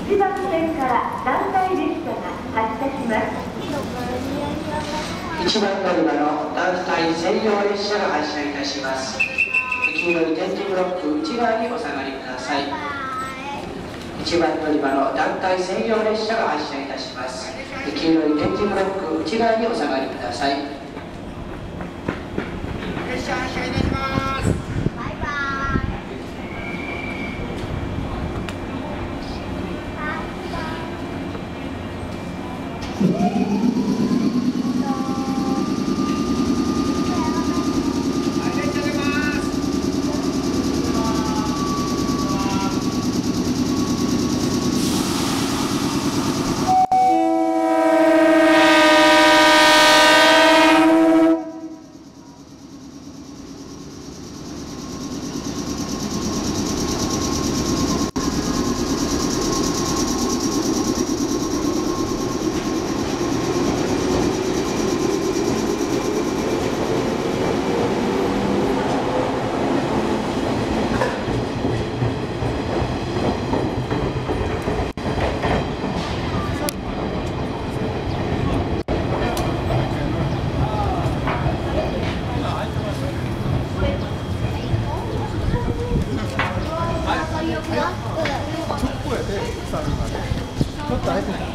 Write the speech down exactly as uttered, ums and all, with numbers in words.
ちばん線から団体列車が発車します。 いちばん乗り場の団体専用列車が発車いたします。黄色い点字ブロック内側にお下がりください。いちばん乗り場の団体専用列車が発車いたします。黄色い点字ブロック内側にお下がりください。 列車発車いたします。 バイバちょっとあえて